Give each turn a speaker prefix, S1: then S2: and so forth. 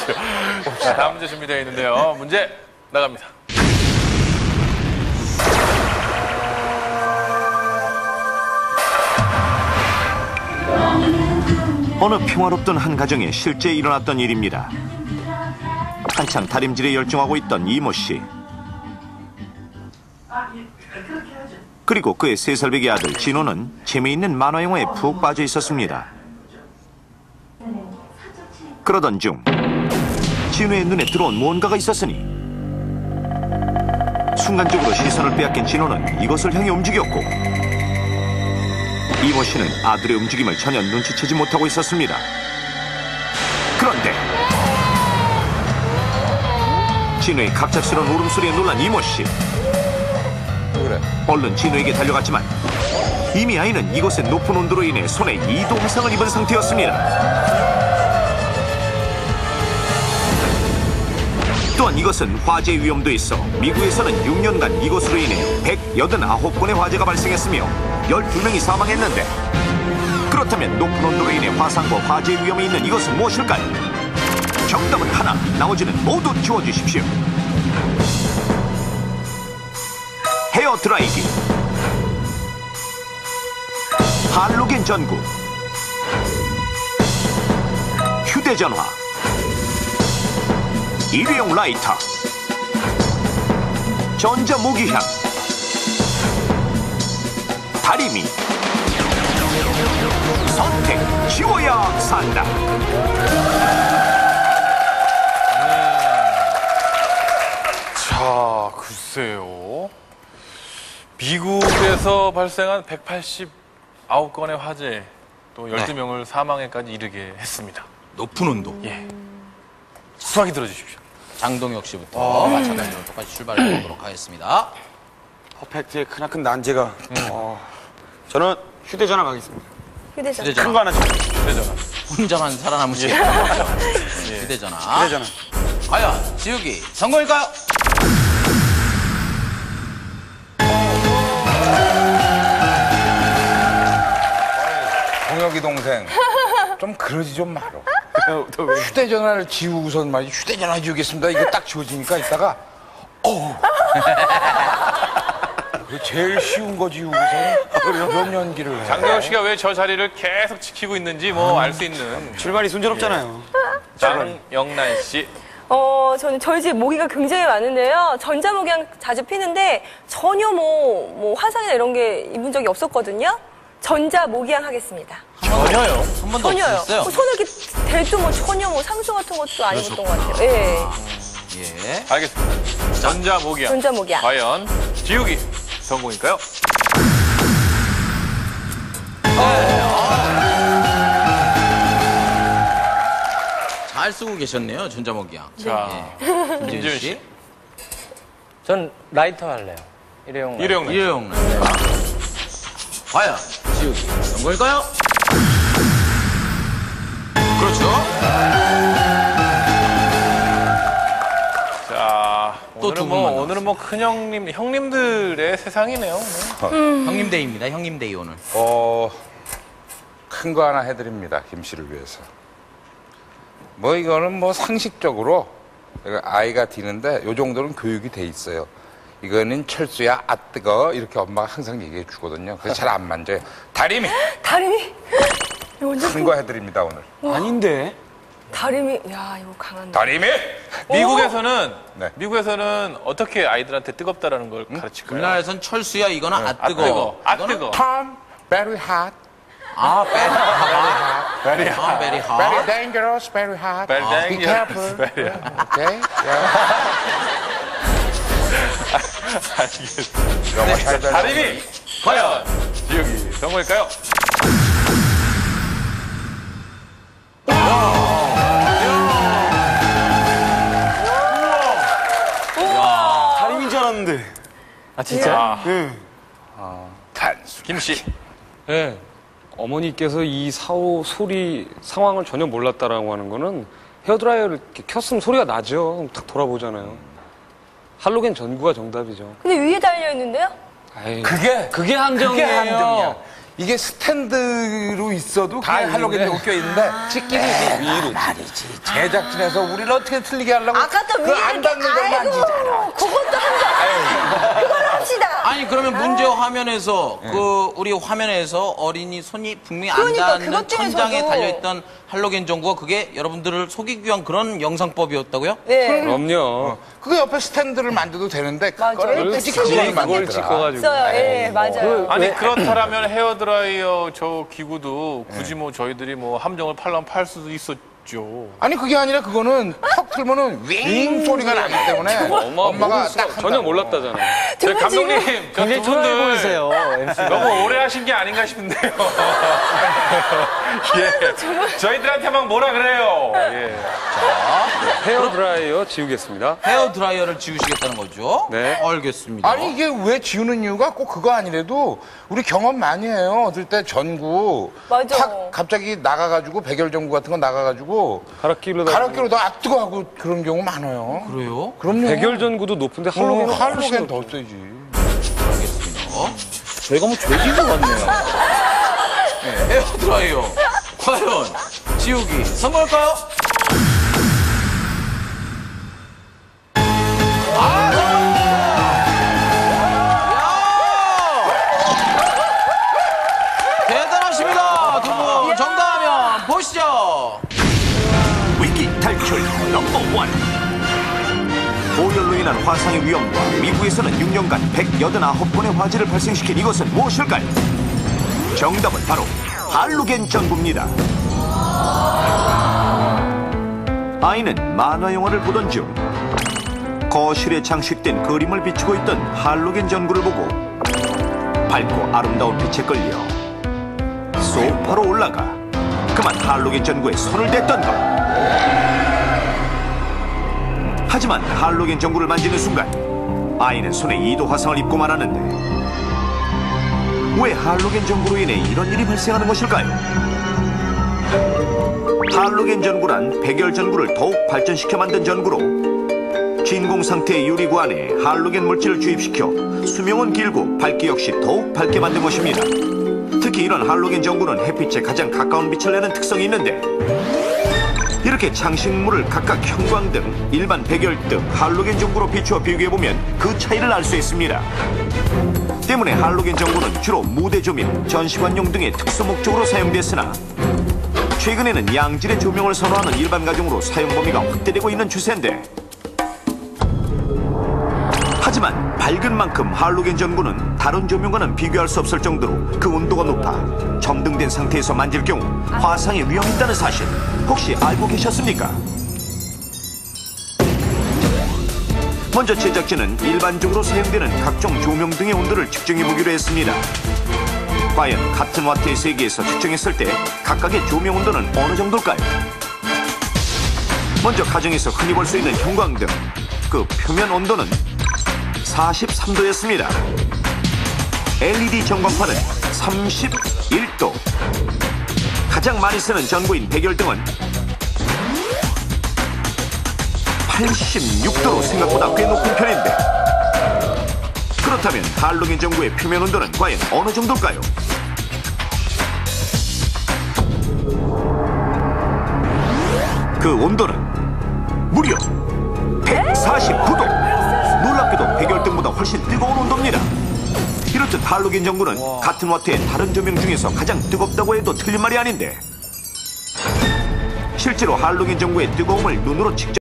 S1: 자, 다음 문제 준비되어 있는데요. 문제 나갑니다.
S2: 어느 평화롭던 한 가정에 실제 일어났던 일입니다. 한창 다림질에 열중하고 있던 이모 씨. 그리고 그의 3살배기 아들 진호는 재미있는 만화 영화에 푹 빠져 있었습니다. 그러던 중 진호의 눈에 들어온 무언가가 있었으니 순간적으로 시선을 빼앗긴 진호는 이것을 향해 움직였고 이모 씨는 아들의 움직임을 전혀 눈치채지 못하고 있었습니다. 그런데 진호의 갑작스러운 울음소리에 놀란 이모 씨.
S3: 그래.
S2: 얼른 진호에게 달려갔지만 이미 아이는 이곳의 높은 온도로 인해 손에 2도 화상을 입은 상태였습니다. 또한 이것은 화재 위험도 있어 미국에서는 6년간 이것으로 인해 189건의 화재가 발생했으며 12명이 사망했는데, 그렇다면 높은 온도로 인해 화상과 화재 위험이 있는 이것은 무엇일까요? 정답은 하나, 나머지는 모두 지워주십시오. 헤어 드라이기, 할로겐 전구, 휴대전화, 일회용 라이터, 전자모기향, 다리미. 선택, 지워야 산다.
S1: 자, 글쎄요. 미국에서 발생한 189건의 화재, 또 12명을 사망에까지 이르게 했습니다.
S3: 높은 온도.
S1: 예. 수학이 들어주십시오.
S4: 장동혁 씨부터 마찬가지로 똑같이 출발해 보도록 하겠습니다.
S5: 퍼펙트의 크나큰 난제가. 저는 휴대전화 가겠습니다.
S4: 휴대전화.
S5: 큰 거 하나 주세요.
S1: 휴대전화.
S4: 혼자만 살아남으시고. 휴대전화.
S5: 휴대전화.
S4: 과연 지우기 성공일까요?
S3: 동혁이 동생. 좀 그러지 좀 말어. 휴대전화를 지우고선 말이지. 휴대전화 지우겠습니다. 이거 딱 지워지니까 이따가 그 제일 쉬운 거 지우고선 그런 연기를 해.
S1: 장동혁 씨가 왜 저 자리를 계속 지키고 있는지 뭐 알 수 있는.
S5: 출발이 순조롭잖아요.
S1: 장영란 씨.
S6: 저는 저희 집 모기가 굉장히 많은데요. 전자모기향 자주 피는데 전혀 뭐 화상이나 이런 게 입은 적이 없었거든요. 전자모기향 하겠습니다.
S1: 전혀요?
S4: 한 번도
S6: 전혀요.
S4: 없으셨어요?
S6: 손을 이렇게 대도 뭐 전혀 뭐 상수 같은 것도 안 입었던 것 같아요. 예.
S4: 예.
S1: 알겠습니다. 전자모기향.
S6: 전자모기향.
S1: 과연 지우기 성공일까요?
S4: 잘 쓰고 계셨네요, 전자모기향.
S1: 자, 김지훈 씨.
S7: 전 라이터 할래요. 일회용 라이터.
S1: 일회용 라이터.
S4: 일회용 라이터. 과연 지우기 성공일까요? 그렇죠.
S1: 자,
S4: 또 두 분만
S1: 오늘은 뭐 형님들의 세상이네요.
S4: 형님 데이입니다. 형님 데이 오늘.
S3: 큰 거 하나 해드립니다. 김 씨를 위해서. 뭐 이거는 뭐 상식적으로 아이가 디는데 요 정도는 교육이 돼 있어요. 이거는 철수야, 아 뜨거 이렇게 엄마가 항상 얘기해 주거든요. 그래서 잘 안 만져요. 다리미.
S6: 다리미? 이거 완전
S3: 큰 거 해드립니다 오늘.
S5: 아닌데.
S6: 다리미. 야, 이거 강한데.
S3: 다리미.
S1: 미국에서는 어떻게 아이들한테 뜨겁다라는 걸 가르칠까요?
S4: 우리나라에선 철수야 이거는 아
S1: 아
S4: 뜨거.
S1: 뜨거. 아
S4: 이거는
S1: 뜨거.
S3: Tom, very hot,
S4: 아 베리
S1: Very
S4: 아
S1: hot.
S4: 베리 하.
S3: very dangerous, very hot.
S1: Very
S3: Be
S1: dangerous,
S3: careful.
S1: very hot.
S3: Okay?
S1: 알겠습니다.
S3: 영어 잘 배워.
S1: 다리미. 과연 지우기 성공일까요?
S5: 다림인 줄 알았는데.
S7: 아, 진짜?
S3: 단수.
S1: 김 씨.
S8: 네. 어머니께서 이 소리 상황을 전혀 몰랐다라고 하는 거는 헤어드라이어를 이렇게 켰으면 소리가 나죠. 그럼 딱 돌아보잖아요. 할로겐 전구가 정답이죠.
S6: 근데 위에 달려 있는데요?
S8: 아이,
S3: 그게
S8: 그게 함정이에요.
S3: 이게 스탠드로 있어도 그냥 할로겐이 껴 있는데 찍기는 위로 말이지. 제작진에서 우리를 어떻게 틀리게 하려고
S6: 아까 또
S3: 그
S6: 위에
S3: 안 닿는 걸 만지잖아.
S6: 그것도 한다. 그걸 합시다.
S4: 아니 그러면 문제 화면에서 그 우리 화면에서 어린이 손이 분명히 안
S6: 그러니까
S4: 닿는
S6: 그것 때문에
S4: 천장에
S6: 저도.
S4: 달려있던 할로겐 전구가 그게 여러분들을 속이기 위한 그런 영상법이었다고요?
S6: 네.
S8: 그럼요.
S3: 그거 옆에 스탠드를 만들어도 되는데 그거를
S6: 맞아요.
S3: 굳이
S8: 그걸
S3: 그걸
S8: 그걸
S3: 만들더라.
S8: 찍어가지고.
S6: 있어요. 예, 맞아요.
S1: 아니 그렇다라면 헤어드라이어 저 기구도 굳이 뭐 저희들이 뭐 함정을 팔려면 팔 수도 있었죠.
S3: 아니 그게 아니라 그거는 턱 틀면은 윙 소리가 나기 때문에 엄마가 딱
S8: 전혀 몰랐다잖아요.
S1: 저 감독님, 저
S7: 굉장히
S1: 두
S7: 초라해
S1: 분들
S7: 보이세요. MC가.
S1: 너무 오래 하신 게 아닌가 싶은데요. 예. 저희들한테만 뭐라 그래요. 예.
S8: 헤어드라이어 지우겠습니다.
S4: 헤어 드라이어를 지우시겠다는 거죠?
S8: 네.
S4: 알겠습니다.
S3: 아니 이게 왜 지우는 이유가 꼭 그거 아니래도 우리 경험 많이 해요. 어떨 때 전구
S6: 맞아.
S3: 탁 갑자기 나가가지고 백열 전구 같은 거 나가가지고
S8: 가락기로
S3: 가락기로다 뜨거하고 그런 경우 많아요.
S4: 그래요?
S3: 그럼요.
S8: 백열전구도 높은데 할로겐은
S3: 할로겐 더 세지.
S7: 저희가 뭐 죄지은 것 같네요.
S4: 헤어 드라이어 과연 지우기 성공할까요? 대단하십니다. 두 분 정답하면 보시죠.
S2: 위기 탈출 넘버 원. 오열로 인한 화상의 위험과 미국에서는 6년간 189건의 화재를 발생시킨 이것은 무엇일까요? 정답은 바로 할로겐 전구입니다. 아이는 만화 영화를 보던 중 거실에 장식된 그림을 비추고 있던 할로겐 전구를 보고 밝고 아름다운 빛에 끌려 소파로 올라가 그만 할로겐 전구에 손을 댔던 것. 하지만 할로겐 전구를 만지는 순간 아이는 손에 2도 화상을 입고 말았는데 왜 할로겐 전구로 인해 이런 일이 발생하는 것일까요? 할로겐 전구란 백열 전구를 더욱 발전시켜 만든 전구로 진공 상태의 유리구 안에 할로겐 물질을 주입시켜 수명은 길고 밝기 역시 더욱 밝게 만든 것입니다. 특히 이런 할로겐 전구는 햇빛에 가장 가까운 빛을 내는 특성이 있는데 이렇게 장식물을 각각 형광등, 일반 백열등, 할로겐 전구로 비추어 비교해보면 그 차이를 알 수 있습니다. 때문에 할로겐 전구는 주로 무대 조명, 전시관용 등의 특수 목적으로 사용됐으나 최근에는 양질의 조명을 선호하는 일반 가정으로 사용 범위가 확대되고 있는 추세인데 하지만 밝은 만큼 할로겐 전구는 다른 조명과는 비교할 수 없을 정도로 그 온도가 높아 점등된 상태에서 만질 경우 화상의 위험이 있다는 사실 혹시 알고 계셨습니까? 먼저 제작진은 일반적으로 사용되는 각종 조명 등의 온도를 측정해보기로 했습니다. 과연 같은 와트의 세계에서 측정했을 때 각각의 조명 온도는 어느 정도일까요? 먼저 가정에서 흔히 볼 수 있는 형광등, 그 표면 온도는 43도였습니다. LED 전광판은 31도. 가장 많이 쓰는 전구인 백열등은 86도로 생각보다 꽤 높은 편인데 그렇다면 할로겐 전구의 표면 온도는 과연 어느 정도일까요? 그 온도는 무려 149도! 놀랍게도 백열등보다 훨씬 뜨거운 온도입니다. 이렇듯 할로겐 전구는 같은 와트의 다른 조명 중에서 가장 뜨겁다고 해도 틀린 말이 아닌데 실제로 할로겐 전구의 뜨거움을 눈으로 측정